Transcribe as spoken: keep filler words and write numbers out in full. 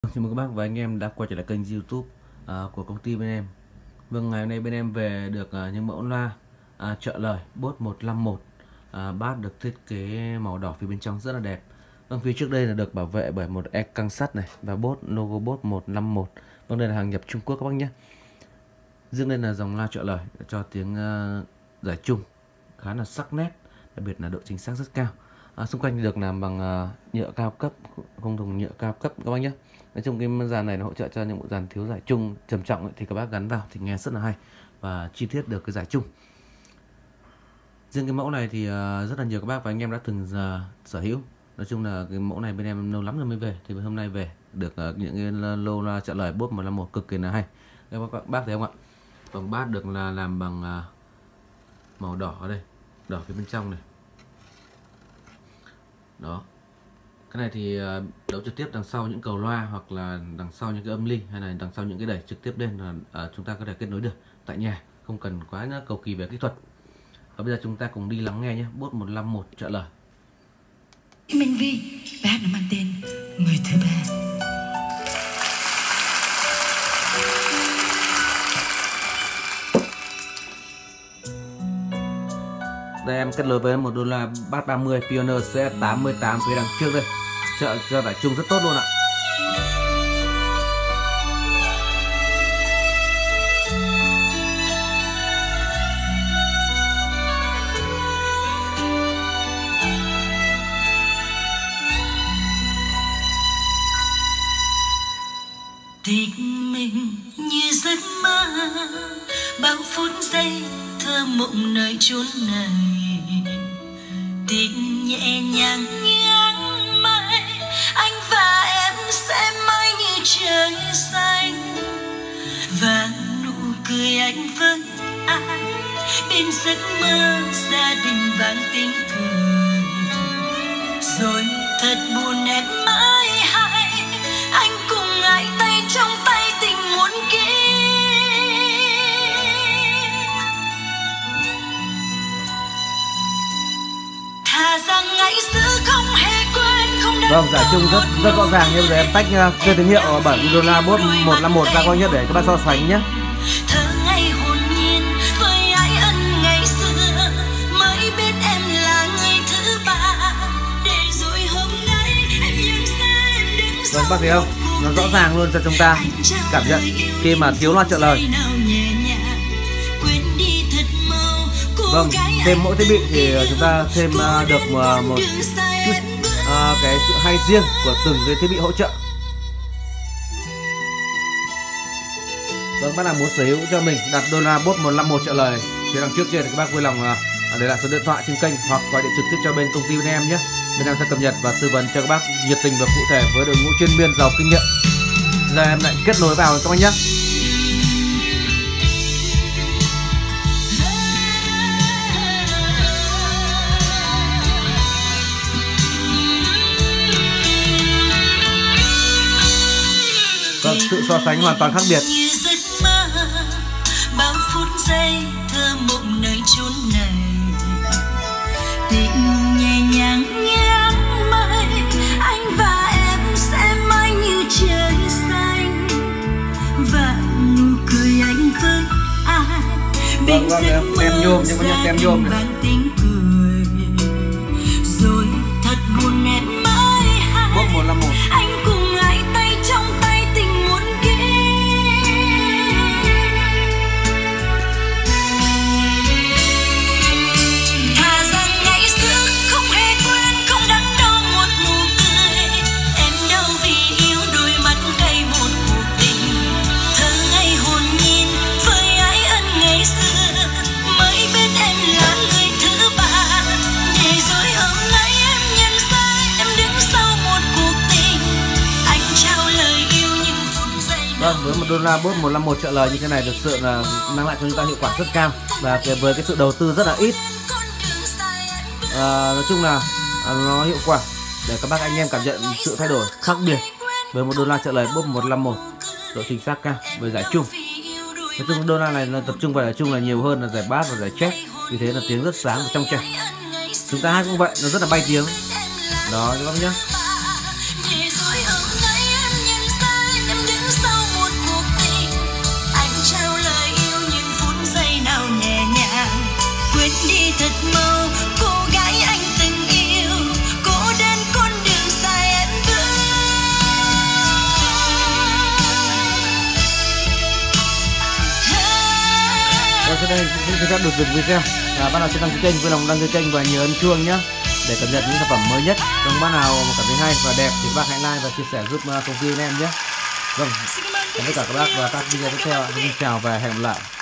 Chào mừng các bác và anh em đã quay trở lại kênh YouTube à, của công ty bên em. Vâng, ngày hôm nay bên em về được à, những mẫu loa à, trợ lời Bose một năm một, à, bát được thiết kế màu đỏ phía bên trong rất là đẹp. Vâng, phía trước đây là được bảo vệ bởi một e căng sắt này và Bose logo Bose một năm một. Vâng, đây là hàng nhập Trung Quốc các bác nhé. Riêng đây là dòng loa trợ lời cho tiếng uh, giải chung khá là sắc nét, đặc biệt là độ chính xác rất cao. À, xung quanh được làm bằng uh, nhựa cao cấp, không dùng nhựa cao cấp các bác nhé. Nói chung cái dàn này nó hỗ trợ cho những bộ dàn thiếu giải chung trầm trọng ấy, thì các bác gắn vào thì nghe rất là hay và chi tiết được cái giải chung. Riêng cái mẫu này thì uh, rất là nhiều các bác và anh em đã từng uh, sở hữu. Nói chung là cái mẫu này bên em lâu lắm rồi mới về, thì hôm nay về được uh, những cái lô loa trợ lời Bose một năm một cực kỳ là hay. Các bác, bác thấy không ạ? Vòng bát được là làm bằng uh, màu đỏ ở đây, đỏ phía bên trong này. Đó. Cái này thì đấu trực tiếp đằng sau những cầu loa hoặc là đằng sau những cái âm ly hay là đằng sau những cái đẩy trực tiếp lên là à, chúng ta có thể kết nối được tại nhà, không cần quá cầu kỳ về kỹ thuật. Và bây giờ chúng ta cùng đi lắng nghe nhé, Bose một năm một trợ lời. Minh Vi, bài hát nó mang tên Người thứ ba. Đây em kết nối với một đô la Bass ba mươi Pioneer C S tám mươi tám phía đằng trước đây, trợ cho giải chung rất tốt luôn ạ. Tình mình như giấc mơ, bao phút giây thơ mộng nơi chốn này. Tình nhẹ nhàng như áng mây, anh và em sẽ mãi như trời xanh. Và nụ cười anh với ai bên giấc mơ gia đình vang tiếng cười. Rồi thật buồn em mãi hay anh cùng ai tay trong tay tình muôn kiếp. Thà rằng ngày xưa không hề quên, không Vâng, giải chung rất rất rõ ràng, nhưng em tách uh, tín hiệu bởi đô la Bose một năm một ra coi nhé, để các bác so sánh nhé. Thơ ngày hồn nhiên với ai ân ngày xưa, mới biết em là người thứ ba. Để rồi hôm nay em nhận ra em đứng sau. Vâng, bác thấy không? Nó rõ ràng luôn cho chúng ta cảm nhận khi mà thiếu loa trợ lời. Vâng, thêm mỗi thiết bị thì chúng ta thêm uh, được uh, một chút uh, cái sự hay riêng của từng cái thiết bị hỗ trợ. Vâng, bác nào muốn sở hữu cho mình đặt đô la Bose một năm một trợ lời phía đằng trước trên thì các bác vui lòng uh, để lại số điện thoại trên kênh hoặc gọi điện trực tiếp cho bên công ty bên em nhé. Bên em sẽ cập nhật và tư vấn cho các bác nhiệt tình và cụ thể với đội ngũ chuyên viên giàu kinh nghiệm. Giờ em lại kết nối vào các bác nhé. Vâng, sự so sánh hoàn toàn khác biệt. Bao phút giây thơ mộng nơi chốn này. Tình nhẹ nhàng như áng mây, anh và em sẽ mãi như trời xanh. Và nụ cười anh với ai bên giấc mơ gia đình vang tiếng cười. Rồi thật buồn em mãi hay anh cùng ai tay trong tay tình muôn kiếp. Thà rằng ngày xưa không hề quên, không đắn đo một nụ cười. Em đâu vì yêu đôi mắt cay một cuộc tình. Thơ ngày hồn nhiên với ai ân ngày xưa, mới biết em là người thứ ba. Để rồi hôm nay em nhận ra em đứng sau một cuộc tình. Anh trao lời yêu những phút giây. Vâng, với một đô la Bose một năm một trợ lời như thế này thực sự là mang lại cho chúng ta hiệu quả rất cao và với cái sự đầu tư rất là ít. À, nói chung là à, nó hiệu quả để các bác anh em cảm nhận sự thay đổi khác biệt với một đô la trợ lời Bose một năm một, độ chính xác cao với giải chung. Nói chung đô la này là tập trung vào giải chung là nhiều hơn là giải bass và giải chest, vì thế là tiếng rất sáng và trong trẻo. Chúng ta hát cũng vậy, nó rất là bay tiếng. Đó các bác nhé. Để rồi hôm nay em nhận ra xin đây xin phép được dừng video. À, bạn nào chưa đăng ký kênh vui lòng đăng ký kênh và nhớ ấn chuông nhé để cập nhật những sản phẩm mới nhất. Còn bạn nào mà cảm thấy hay và đẹp thì các bác hãy like và chia sẻ giúp công ty bên em nhé. Vâng, cảm ơn tất cả các bác và các video tiếp theo. Xin chào và hẹn gặp lại.